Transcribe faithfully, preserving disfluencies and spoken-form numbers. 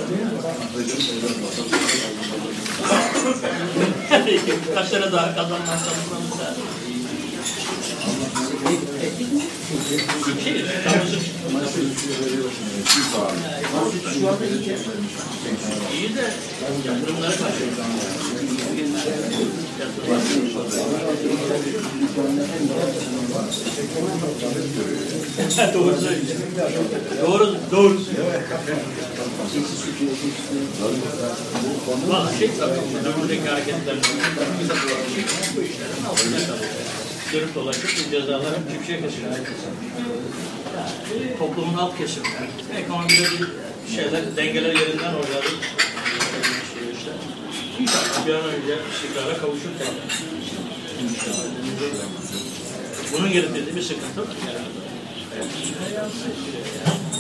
Kaç tane daha kazanmazsanız mesela. İki, şu anda iyi de yatırımlara karşı. Doğru söylüyorsun. Doğru, doğru. Bazı şey tabii, önümüzdeki hareketler, bu işlerin altında kalıyor. Dönüp dolaşıp cezalar hep çiftçiye kesiliyor. Yani toplumun alt kesimler, ekonomide bir şeyler, dengeler yerinden oynadı. İşte, İnşallah bir an önce istikrara kavuşurken. Bunun getirdiği bir sıkıntı var. Yani.